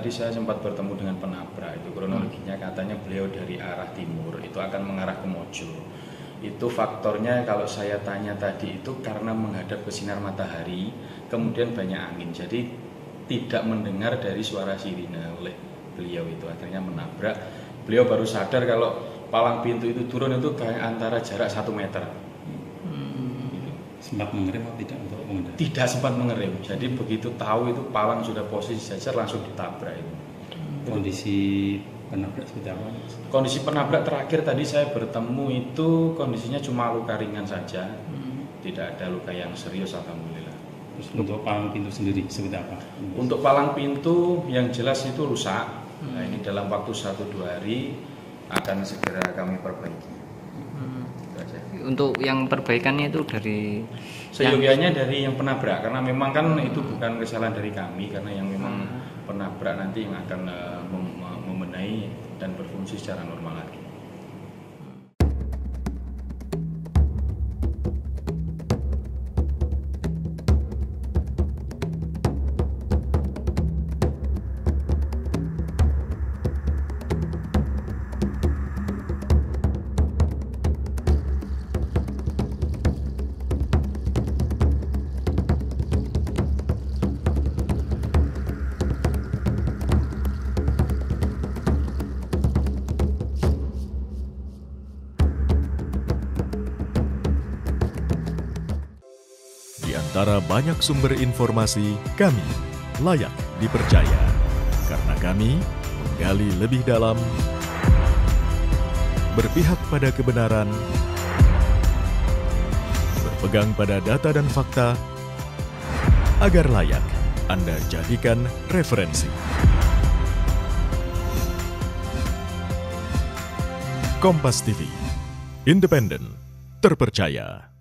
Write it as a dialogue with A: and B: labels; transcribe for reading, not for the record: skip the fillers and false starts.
A: tadi saya sempat bertemu dengan penabrak. Itu kronologinya katanya beliau dari arah timur, itu akan mengarah ke Mojo. Itu faktornya kalau saya tanya tadi itu karena menghadap ke sinar matahari, kemudian banyak angin. Jadi tidak mendengar dari suara sirine oleh beliau, itu akhirnya menabrak. Beliau baru sadar kalau palang pintu itu turun itu kayak antara jarak 1 meter.
B: Sempat mengerem atau tidak untuk mengendari?
A: Tidak sempat mengerem, jadi begitu tahu itu palang sudah posisi jajar langsung ditabrak itu.
B: Kondisi penabrak seperti apa?
A: Kondisi penabrak terakhir tadi saya bertemu itu kondisinya cuma luka ringan saja, tidak ada luka yang serius alhamdulillah.
B: Terus untuk palang pintu sendiri seperti apa?
A: Untuk palang pintu yang jelas itu rusak. Nah, ini dalam waktu 1-2 hari akan segera kami perbaiki.
C: Untuk yang perbaikannya itu dari
A: seyogianya dari yang penabrak, karena memang kan itu bukan kesalahan dari kami, karena yang memang penabrak nanti yang akan membenahi dan berfungsi secara normal lagi.
D: Di antara banyak sumber informasi, kami layak dipercaya. Karena kami menggali lebih dalam, berpihak pada kebenaran, berpegang pada data dan fakta, agar layak Anda jadikan referensi. Kompas TV, independen, terpercaya.